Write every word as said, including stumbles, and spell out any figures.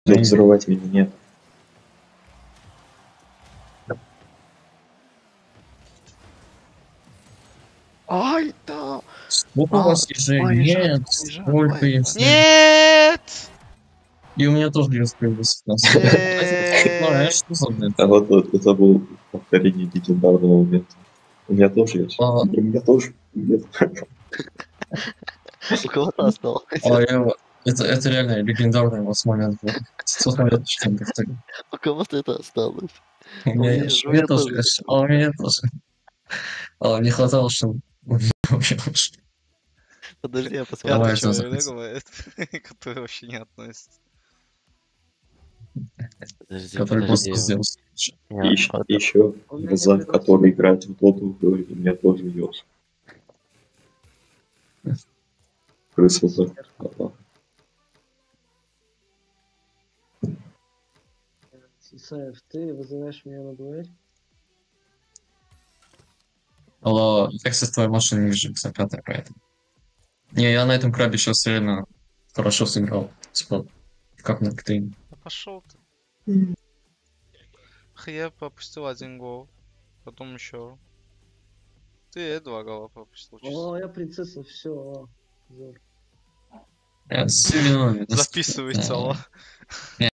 Ну, взрывать меня нет. Ай, да! Сколько у вас ежей? Поезжай, Нет, поезжай, сколько поезжай. ежей? Нет! И у меня тоже есть появился. Знаешь, что за бред? А вот, вот это было повторение легендарного момента. У меня тоже есть. А, У меня тоже нет. У кого-то осталось. а я, это, это реально легендарный у вас момент был. Сколько лет, что повторю. У кого-то это осталось. У У меня меня, есть, у у меня меня тоже тоже есть, а у меня тоже. А, не хватало, чтобы... Подожди, я Пятый посмотрю. Давай, это человек захватил. бывает, который вообще не относится. Подожди, Который просто подожди. сделал. Я- И ещё- вот- еще Он меня Газан, пригласил. который играет в доту, говорит, у меня тоже есть. Крыса за... Ага. Исаев, ты вызываешь меня на дуэль? Алло, как со твоей машиной не вижу, заката какая-то. Не, я на этом крабе сейчас реально хорошо сыграл. Типа, как на ктейн. Да пошел ты. Я пропустил один гол. Потом еще. Ты два гола пропустил. чисто. О, я принцесса, все. Я с именами. Записывай Да. цело.